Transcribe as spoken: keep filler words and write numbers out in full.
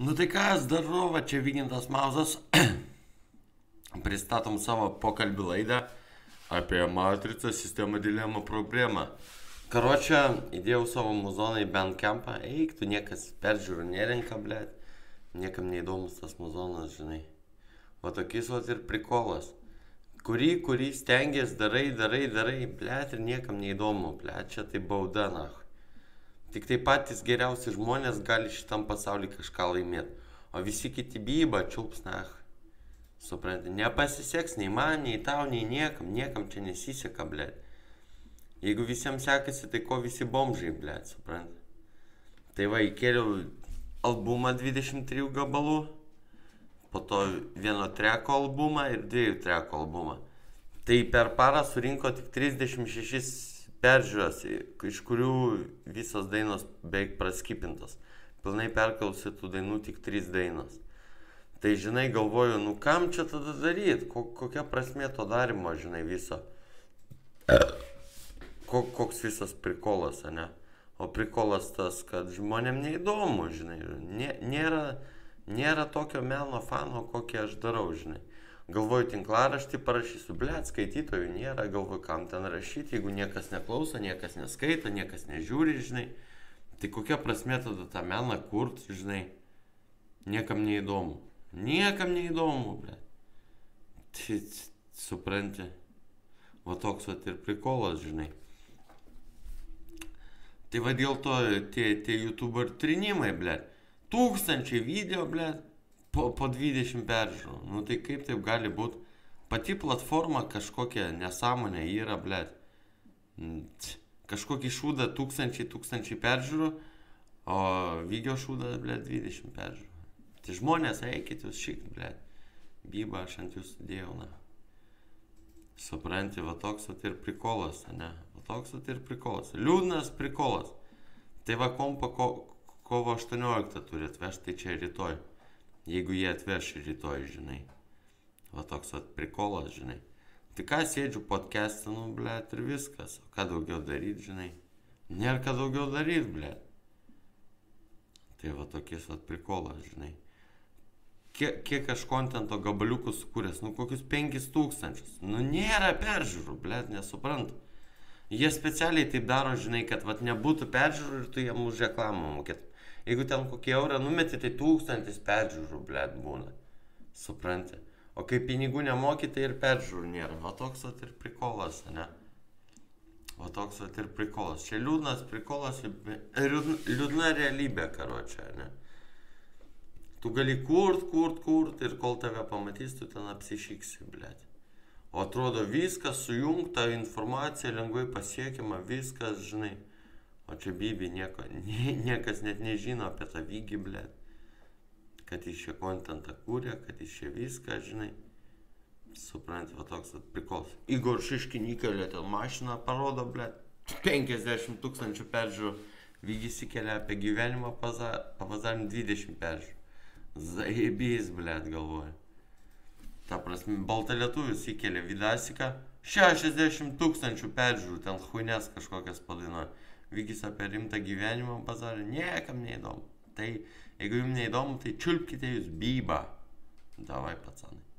Nu tai kas, darova, čia Vygintas Mauzas. Pristatom savo pokalbių laidą apie matricą, sistemą, dilemą, problemą. Karočią, įdėjau savo muzoną į Bandcampą, eik, tu niekas peržiūrų nerenka, blėt. Niekam neįdomus tas muzonas, žinai. Va tokis va ir prikolas. Kurį, kurį stengies, darai, darai, darai, blėt, ir niekam neįdomu, blėt, čia tai bauda, nach. Tik tai patys geriausi žmonės gali šitam pasaulyje kažką laimėti. O visi kiti byba, čiulps, nach. Supranti, nepasiseks nei man, nei tau, nei niekam, niekam čia nesiseka, blėt. Jeigu visiems sekasi, tai ko visi bomžai, blėt, supranti. Tai va, įkėliau albumą dvidešimt trijų gabalų, po to vieno treko albumą ir dviejų treko albumą. Tai per parą surinko tik trisdešimt šešis peržiūras, iš kurių visos dainos beveik praskipintos. Pilnai perklausytų tų dainų tik trys dainos. Tai, žinai, galvoju, nu kam čia tada daryt? Kokia prasmė to darimo, žinai, viso? Koks visas prikolas, ne? O prikolas tas, kad žmonėm neįdomu, žinai. Nėra, nėra tokio meno fano, kokį aš darau, žinai. Galvoju, tinklaraštį parašysiu, blėt, skaitytojų nėra, galvoju, kam ten rašyti, jeigu niekas neklauso, niekas neskaito, niekas nežiūri, žinai. Tai kokia prasmė tada tą meną kurt, žinai, niekam neįdomu. Niekam neįdomu, blėt. Tai, supranti, va toks va ir prikolas, žinai. Tai va dėl to tie, tie YouTuber trinimai, blėt. Tūkstančiai video, blėt. Po, po dvidešimt peržiūrų. Nu tai kaip taip gali būti? Pati platforma kažkokia nesąmonė yra, blėt. Kažkokį šūdą tūkstančiai, tūkstančiai peržiūrų, o video šūdą, blėt, dvidešimt peržiūrų. Tai žmonės, eikit jūs šikt, blėt. Bybą aš ant jūsų dėjau, na. Supranti, va toks va ir prikolas, ne? Va toks va ir prikolas. Liūdnas prikolas. Tai va kompą ko, kovo aštuonioliktą turi atvežti, tai čia rytoj. Jeigu jie atveš rytoj, žinai. Va toks vat prikolas, žinai. Tai ką sėdžiu podcast'ą, nu, blėt, ir viskas. O ką daugiau daryt, žinai. Nėra ką daugiau daryt, blėt. Tai va tokies vat prikolas, žinai. Kiek, kiek aš kontento gabaliukų sukūręs, nu, kokius penkis tūkstančius. Nu, nėra peržiūrų, blėt, nesuprantu. Jie specialiai taip daro, žinai, kad vat nebūtų peržiūrų ir tu jiem už reklamą mokėtum. Jeigu ten kokį eurą numeti, tai tūkstantis peržiūrų, blėt, būna. Supranti. O kai pinigų nemoki, tai ir peržiūrų nėra. O toks vat ir prikolas, ne? O toks vat ir prikolas. Čia liūdnas prikolas, liūdna realybė, karočią, ne? Tu gali kurt, kurt, kurt ir kol tave pamatys, tu ten apsišyksi, blėt. O atrodo viskas sujungta, informacija lengvai pasiekiama, viskas, žinai. O čia Bibi nieko, nie, niekas net nežino apie tą Vygį, blėt. Kad jis čia kontentą kūrė, kad jis čia viską, žinai. Supranti, va toks prikolas. Igor Šiškin įkelia ten mašiną, parodo, blėt. penkiasdešimt tūkstančių peržiūrų. Vygis įkelia apie gyvenimą, pavazarim dvidešimt peržiūrų. Zaibys, blėt, galvoju. Ta prasme, Baltalietuvis įkelia Vidasiką. šešiasdešimt tūkstančių peržiūrų, ten huines kažkokias padainuoja. Vygis apie rimtą gyvenimą bazarį, niekam neįdomu. Tai jeigu jums neįdomu, tai čiulpkite jūs bybą. Davai, pacanai.